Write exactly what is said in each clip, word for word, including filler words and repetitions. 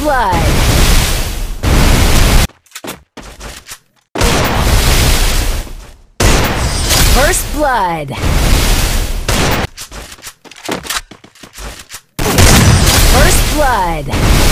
blood. First blood. First blood.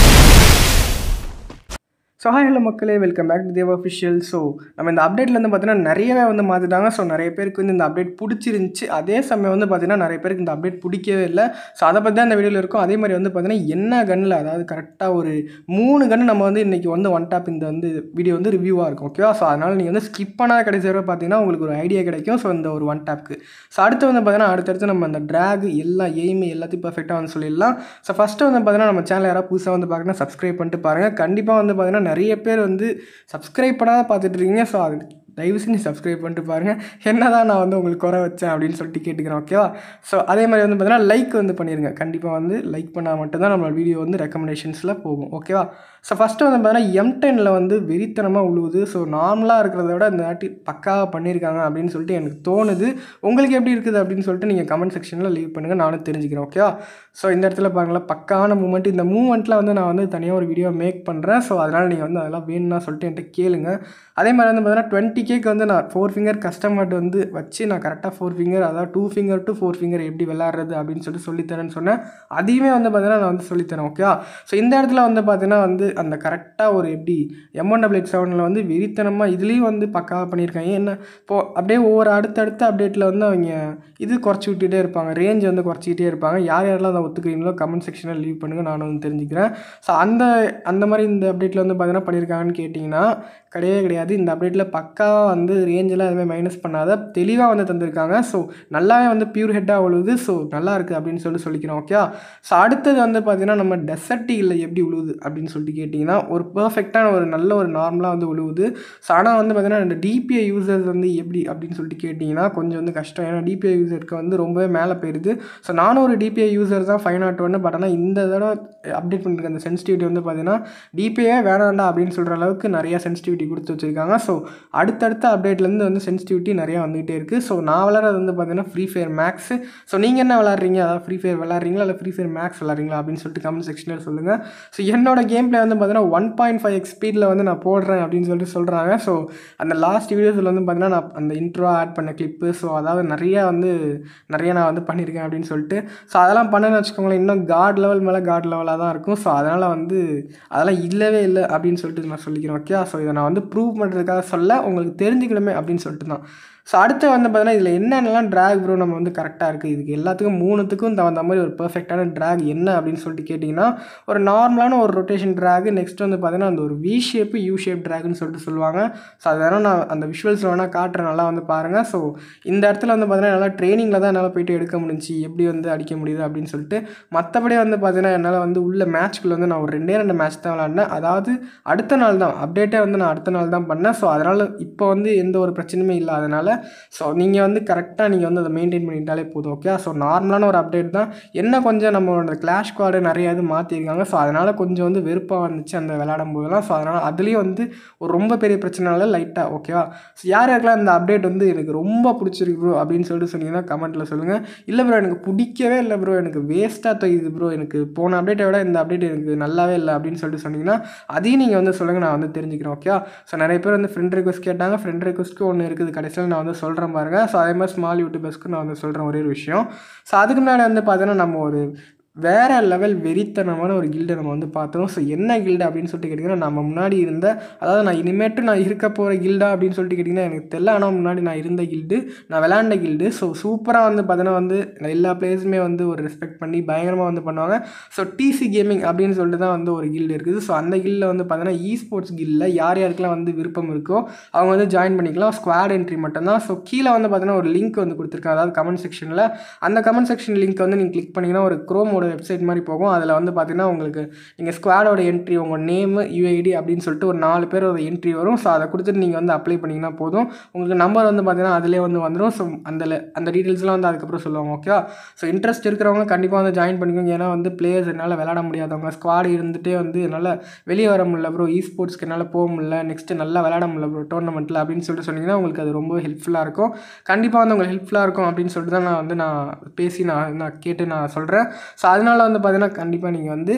So hi hello மக்களே, welcome back to Dev official. So நம்ம இந்த அப்டேட்டில் வந்து பார்த்தீங்கன்னா நிறையவே வந்து மாற்றிட்டாங்க. ஸோ நிறைய பேருக்கு வந்து இந்த அப்டேட் பிடிச்சிருந்துச்சி. அதே சமயம் வந்து பார்த்தீங்கன்னா நிறைய பேருக்கு இந்த அப்டேட் பிடிக்கவே இல்லை. ஸோ அதை பற்றி தான் இந்த வீடியோவில் இருக்கும். அதே மாதிரி வந்து பார்த்தீங்கன்னா என்ன கன்னில், அதாவது கரெக்டாக ஒரு மூணு கன்று நம்ம வந்து இன்றைக்கி வந்து ஒன் டாப் இந்த வந்து வீடியோ வந்து ரிவ்யூவாக இருக்கும். ஓகேவா? ஸோ அதனால் நீங்கள் வந்து ஸ்கிப் பண்ணாத கடைசி வரை பார்த்தீங்கன்னா உங்களுக்கு ஒரு ஐடியா கிடைக்கும். ஸோ இந்த ஒரு ஒன் டாப்க்கு ஸோ அடுத்து வந்து பார்த்தீங்கன்னா அடுத்தடுத்து நம்ம அந்த ட்ராக் எல்லா எய்மு எல்லாத்தையும் பர்ஃபெக்டாக வந்து சொல்லிடலாம். ஸோ ஃபஸ்ட்டு வந்து பார்த்தீங்கன்னா நம்ம சேனல் யாராவது புதுசாக வந்து பார்க்கணும், சப்ஸ்கிரைப் பண்ணிட்டு பாருங்கள். கண்டிப்பாக வந்து பார்த்தீங்கன்னா நிறைய பேர் வந்து சப்ஸ்கிரைப் பண்ணாத பார்த்துட்டு இருக்கீங்க. ஸோ அது தயவு செஞ்சு சப்ஸ்கிரைப் பண்ணிட்டு பாருங்கள். என்ன தான் நான் வந்து உங்களுக்கு குறை வச்சேன் அப்படின்னு சொல்லிட்டு கேட்டுக்கிறேன். ஓகேவா? ஸோ அதே மாதிரி வந்து பார்த்தீங்கன்னா லைக் வந்து பண்ணிடுங்க. கண்டிப்பாக வந்து லைக் பண்ணால் மட்டும்தான் நம்மளோட வீடியோ வந்து ரெக்கமெண்டேஷன்ஸில் போகும். ஓகேவா? ஸோ ஃபஸ்ட்டு வந்து பார்த்தீங்கன்னா எம் டெனில் வந்து வெறித்தனமாக உழுவுது. ஸோ நார்மலாக இருக்கிறத விட இந்த வாட்டி பக்காவாக பண்ணியிருக்காங்க அப்படின்னு சொல்லிட்டு எனக்கு தோணுது. உங்களுக்கு எப்படி இருக்குது அப்படின்னு சொல்லிட்டு நீங்கள் கமெண்ட் செக்ஷனில் லீவ் பண்ணுங்கள், நானும் தெரிஞ்சுக்கிறேன். ஓகேவா? ஸோ இந்த இடத்துல பாருங்களேன், பக்கான மூமெண்ட். இந்த மூமெண்ட்டில் வந்து நான் வந்து தனியாக ஒரு வீடியோ மேக் பண்ணுறேன். ஸோ அதனால் நீங்கள் வந்து அதெல்லாம் வேணும்னா சொல்லிட்டு என்கிட்ட கேளுங்க. அதே மாதிரி வந்து பார்த்தீங்கன்னா டுவெண்ட்டி கேக்கு வந்து நான் ஃபோர் ஃபிங்கர் கஸ்டமர்ட் வந்து வச்சு நான் கரெக்டாக ஃபோர் ஃபிங்கர், அதாவது two finger to four finger எப்படி விளாட்றது அப்படின்னு சொல்லிட்டு சொல்லித்தரேன்னு சொன்னேன். அதையுமே வந்து பார்த்தீங்கன்னா நான் வந்து சொல்லித்தரேன். ஓகேவா? ஸோ இந்த இடத்துல வந்து பார்த்தீங்கன்னா வந்து அந்த கரெக்டாக ஒரு எப்படி எம் ஒன் டபுள் எயிட் செவனில் வந்து வெறித்தனமாக இதுலேயும் வந்து பக்காவாக பண்ணியிருக்காங்க. என்ன இப்போது அப்படியே ஒவ்வொரு அடுத்தடுத்த அப்டேட்டில் வந்து அவங்க இது குறைச்சி விட்டுகிட்டே இருப்பாங்க, ரேஞ்ச் வந்து குறைச்சிக்கிட்டே இருப்பாங்க. யார் யாரெல்லாம் அதை ஒத்துக்கிறீங்களோ கமெண்ட் செக்ஷனில் லீவ் பண்ணுங்கள், நானும் வந்து தெரிஞ்சுக்கிறேன். ஸோ அந்த அந்த மாதிரி இந்த அப்டேட்டில் வந்து பார்த்தீங்கன்னா பண்ணியிருக்காங்கன்னு கேட்டிங்கன்னா கிடையவே கிடையாது. இந்த அப்டேட்டில் பக்காவாக வந்து ரேஞ்செலாம் எதுவுமே மைனஸ் பண்ணாத தெளிவாக வந்து தந்திருக்காங்க. ஸோ நல்லாவே வந்து பியூர் ஹெட்டாக உழுவுது. ஸோ நல்லா இருக்குது அப்படின்னு சொல்லிட்டு சொல்லிக்கிறோம். ஓகே? ஸோ அடுத்தது வந்து பார்த்திங்கன்னா நம்ம டெசர்ட்டில் எப்படி உழுவுது அப்படின்னு சொல்லிட்டு கேட்டிங்கன்னா ஒரு பர்ஃபெக்டான ஒரு நல்ல ஒரு நார்மலாக வந்து உழுவுது. ஸோ ஆனால் வந்து பார்த்திங்கன்னா இந்த டிபிஐ யூசர்ஸ் வந்து எப்படி அப்படின்னு சொல்லிட்டு கேட்டிங்கன்னா கொஞ்சம் வந்து கஷ்டம். ஏன்னா டிபிஐ யூசருக்கு வந்து ரொம்பவே மேலே போயிடுது. ஸோ நானும் ஒரு டிபிஐ யூசர் தான் ஃபைவ் நாட் ஒன்று. பட் ஆனால் இந்த தடவை அப்டேட் பண்ணிருக்க அந்த சென்சிட்டிவிட்டி வந்து பார்த்திங்கன்னா டிபிஐயே வேணாண்டா அப்படின்னு சொல்கிற அளவுக்கு நிறையா சென்சிட்டிவிட்டி கொடுத்து வச்சுருக்காங்க. ஸோ அடுத்தடுத்த அப்டேட்லேருந்து வந்து சென்சிட்டிவிட்டி நிறையா வந்துகிட்டே இருக்குது. ஸோ நான் விளாட்றது வந்து பார்த்தீங்கன்னா ஃப்ரீ ஃபயர் மேக்ஸு. ஸோ நீங்கள் என்ன விளாட்றீங்க, அதாவது ஃப்ரீ ஃபயர் விளாட்றீங்களா இல்லை ஃப்ரீ ஃபயர் மேக்ஸ் விளாட்றீங்களா அப்படின்னு சொல்லிட்டு கமெண்ட் செக்ஷனில் சொல்லுங்கள். ஸோ என்னோட கேம் பிளே வந்து பார்த்தீங்கன்னா ஒன் பாயிண்ட் ஃபைவ் எக்ஸ் ஸ்பீடில் வந்து நான் போடுறேன் அப்படின்னு சொல்லிட்டு சொல்கிறாங்க. ஸோ அந்த லாஸ்ட் வீடியோஸில் வந்து பார்த்தீங்கன்னா நான் அந்த இன்ட்ரோ ஆட் பண்ண கிளிப்பு, ஸோ அதாவது நிறையா வந்து நிறையா நான் வந்து பண்ணியிருக்கேன் அப்படின்னு சொல்லிட்டு. ஸோ அதெல்லாம் பண்ணேன்னு வச்சுக்கோங்களேன், இன்னும் காட் லெவல் மேலே காட் லெவலாக தான் இருக்கும். ஸோ அதனால் வந்து அதெல்லாம் இல்லவே இல்லை அப்படின்னு சொல்லிட்டு நான் சொல்லிக்கிறேன். ஓகே? ஸோ இதை நான் வந்து ப்ரூவ் பண்ணுறதுக்காக சொல்ல, உங்களுக்கு தெரிஞ்சுக்கணுமே அப்படின்னு சொல்லிட்டு தான். ஸோ அடுத்து வந்து பார்த்தீங்கன்னா இதில் என்னென்னலாம் ட்ராக் ப்ரோ நம்ம வந்து கரெக்டாக இருக்குது, இதுக்கு எல்லாத்துக்கும் மூணுத்துக்கும் தகுந்த மாதிரி ஒரு பர்ஃபெக்டான ட்ராக் என்ன அப்படின்னு சொல்லிட்டு கேட்டிங்கன்னா ஒரு நார்மலான ஒரு ரொட்டேஷன் ட்ராக். நெக்ஸ்ட் வந்து பார்த்தீங்கன்னா அந்த ஒரு வி ஷேப்பு யூ ஷேப் ட்ராக்னு சொல்லிட்டு சொல்லுவாங்க. ஸோ அது வேணால் நான் அந்த விஷுவல்ஸில் வேணால் காட்டுறேன், நல்லா வந்து பாருங்கள். ஸோ இந்த இடத்துல வந்து பார்த்தீங்கன்னா நல்லா ட்ரைனிங்கில் தான் என்னால் போய்ட்டு எடுக்க முடிஞ்சு எப்படி வந்து அடிக்க முடியுது அப்படின்னு சொல்லிட்டு. மற்றபடி வந்து பார்த்தீங்கன்னா என்னால் வந்து உள்ள மேட்ச்க்குள்ள வந்து நான் ஒரு ரெண்டே ரெண்டு மேட்ச் தான் விளாடினேன். அதாவது அடுத்த நாள் தான் அப்டேட்டே வந்து நான் அடுத்த நாள் தான் பண்ணேன். ஸோ அதனால் இப்போ வந்து எந்த ஒரு பிரச்சனையுமே இல்லை. அதனால் ஸோ நீங்கள் வந்து கரெக்டாக நீங்கள் வந்து அதை மெயின்டைன் பண்ணிட்டாலே போதும். ஓகே? ஸோ நார்மலான ஒரு அப்டேட் தான். என்ன கொஞ்சம் நம்மளோட கிளாஷ் ஸ்குவாடு நிறையா இது மாற்றிருக்காங்க. ஸோ அதனால் கொஞ்சம் வந்து வெறுப்பாக வந்துச்சு அந்த விளையாடும் போதெல்லாம். ஸோ அதனால் அதுலேயும் வந்து ஒரு ரொம்ப பெரிய பிரச்சனை இல்லை, லைட்டாக. ஓகேவா? ஸோ யார் யாருக்கெல்லாம் இந்த அப்டேட் வந்து எனக்கு ரொம்ப பிடிச்சிருக்கு ப்ரோ அப்படின்னு சொல்லிட்டு சொன்னீங்கன்னா கமெண்ட்டில் சொல்லுங்கள். இல்லை ப்ரோ எனக்கு பிடிக்கவே இல்லை ப்ரோ, எனக்கு வேஸ்ட்டாக தெரியுது ப்ரோ, எனக்கு போன அப்டேட்டை விட இந்த அப்டேட் எனக்கு நல்லாவே இல்லை அப்படின்னு சொல்லிட்டு சொன்னீங்கன்னா அதையும் நீங்கள் வந்து சொல்லுங்கள், நான் வந்து தெரிஞ்சுக்கிறேன். ஓகே? ஸோ நிறைய பேர் வந்து ஃப்ரெண்ட் ரிக்வெஸ்ட் கேட்டாங்க. ஃப்ரெண்ட் ரிக்வெஸ்ட்க்கு ஒன்று இருக்குது, கடைசியில் நான் வந்து சொல்கிறேன் பாருங்க. ஸோ அதே மாதிரி ஸ்மால் யூடியூபர்ஸ்க்கு நான் வந்து சொல்கிறேன் ஒரே ஒரு விஷயம். ஸோ அதுக்கு முன்னாடி வந்து பார்த்தீங்கன்னா நம்ம ஒரு வேறு லெவல் வெறித்தனமான ஒரு கில்டை நம்ம வந்து பார்த்தோம். ஸோ என்ன கில்டு அப்படின்னு சொல்லிட்டு கேட்டிங்கன்னா நம்ம முன்னாடி இருந்த, அதாவது நான் இனிமேட்டு நான் இருக்க போகிற கில்டா அப்படின்னு சொல்லிட்டு கேட்டிங்கன்னா எனக்கு தெரியல. ஆனால் முன்னாடி நான் இருந்த கில்டு, நான் விளையாண்ட கில்டு. ஸோ சூப்பராக வந்து பார்த்தீங்கன்னா வந்து எல்லா பிளேஸுமே வந்து ஒரு ரெஸ்பெக்ட் பண்ணி பயங்கரமாக வந்து பண்ணுவாங்க. ஸோ டிசி கேமிங் அப்படின்னு சொல்லிட்டு தான் வந்து ஒரு கில்டு இருக்குது. ஸோ அந்த கில்டில் வந்து பார்த்தீங்கன்னா இ ஸ்போர்ட்ஸ் கில்டில் யார் யாருக்கெல்லாம் வந்து விருப்பம் இருக்கோ அவங்க வந்து ஜாயின் பண்ணிக்கலாம். ஸ்குவாட் என்ட்ரி மட்டும்தான். ஸோ கீழே வந்து பார்த்தீங்கன்னா ஒரு லிங்க் வந்து கொடுத்துருக்காங்க, அதாவது கமெண்ட் செக்ஷனில். அந்த கமெண்ட் செக்ஷன் லிங்க் வந்து நீங்கள் கிளிக் பண்ணிங்கன்னா ஒரு குரோமோட வெப்சைட் மாதிரி போகும். அதில் வந்து பார்த்தீங்கன்னா உங்களுக்கு நீங்கள் ஸ்குவாடோட என்ட்ரி, உங்கள் நேமு, யூஐடி அப்படின்னு சொல்லிட்டு ஒரு நாலு பேர் ஒரு என்ட்ரி வரும். ஸோ அதை கொடுத்துட்டு நீங்கள் வந்து அப்ளை பண்ணிங்கன்னா போதும். உங்களுக்கு நம்பர் வந்து பார்த்தீங்கன்னா அதிலே வந்து வந்துடும். ஸோ அந்த அந்த டீட்டெயில்ஸ்லாம் வந்து அதுக்கப்புறம் சொல்லுவாங்க. ஓகே? ஸோ இன்ட்ரெஸ்ட் இருக்கிறவங்க கண்டிப்பாக வந்து ஜாயின் பண்ணிக்கோங்க. ஏன்னா வந்து பிளேயர்ஸ் என்னால் விளையாட முடியாதவங்க, ஸ்குவாட் இருந்துகிட்டே வந்து என்னால் வெளியே வர முடியல ப்ரோ, இ ஸ்போர்ட்ஸ்க்கு என்னால் போக முடியல, நெக்ஸ்ட்டு நல்லா விளையாட முடியல ப்ரோ டோர்னமெண்ட்டில் அப்படின்னு சொல்லிட்டு சொன்னீங்கன்னா உங்களுக்கு அது ரொம்ப ஹெல்ப்ஃபுல்லாக இருக்கும். கண்டிப்பாக வந்து உங்களுக்கு ஹெல்ப்ஃபுல்லாக இருக்கும் அப்படின்னு சொல்லிட்டு தான் நான் வந்து நான் பேசி நான் நான் கேட்டு நான் சொல்கிறேன். ஸோ அதனால் வந்து பார்த்தீங்கன்னா கண்டிப்பாக நீங்கள் வந்து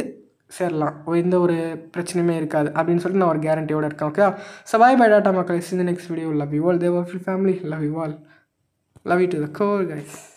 சேரலாம், எந்த ஒரு பிரச்சனையுமே இருக்காது அப்படின்னு சொல்லிட்டு நான் ஒரு கேரண்டியோடு இருக்கேன். ஓகே, ஸோ பை பை டாட்டா மக்கள். இந்த next video love you all Dev of family. Love you all. Love you to the core guys.